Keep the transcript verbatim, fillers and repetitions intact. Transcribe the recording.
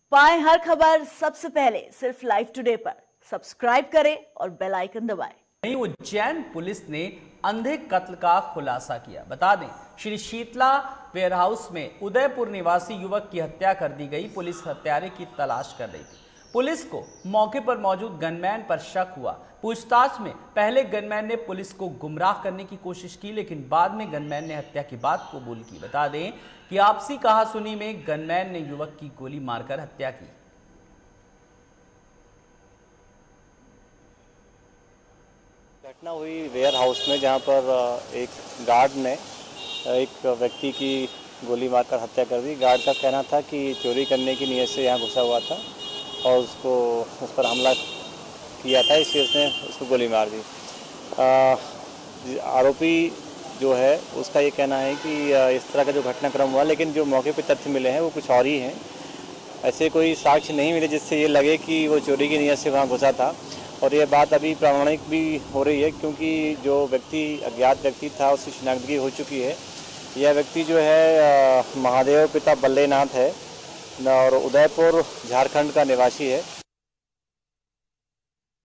पाएं हर खबर सबसे पहले सिर्फ लाइव टुडे पर। सब्सक्राइब करें और बेल आइकन दबाएं। वहीं उज्जैन पुलिस ने अंधे कत्ल का खुलासा किया। बता दें, श्री शीतला वेयरहाउस में उदयपुर निवासी युवक की हत्या कर दी गई। पुलिस हत्यारे की तलाश कर रही थी। पुलिस को मौके पर मौजूद गनमैन पर शक हुआ। पूछताछ में पहले गनमैन ने पुलिस को गुमराह करने की कोशिश की, लेकिन बाद में गनमैन ने हत्या की बात कबूल की। बता दें कि आपसी कहासुनी में गनमैन ने युवक की गोली मारकर हत्या की। घटना हुई वेयर हाउस में, जहां पर एक गार्ड ने एक व्यक्ति की गोली मारकर हत्या कर दी। गार्ड का कहना था कि चोरी करने की नीयत से यहां घुसा हुआ था और उसको उस पर हमला किया था, इसलिए उसने उसको गोली मार दी। आरोपी जो है उसका ये कहना है कि इस तरह का जो घटनाक्रम हुआ, लेकिन जो मौके पर तथ्य मिले हैं वो कुछ और ही हैं। ऐसे कोई साक्ष्य नहीं मिले जिससे ये लगे कि वो चोरी की नीयत से वहाँ घुसा था। और ये बात अभी प्रामाणिक भी हो रही है, क्योंकि जो व्यक्ति अज्ञात व्यक्ति था उसकी शिनाख्तगी हो चुकी है। यह व्यक्ति जो है महादेव पिता बल्लेनाथ है और उदयपुर झारखंड का निवासी है।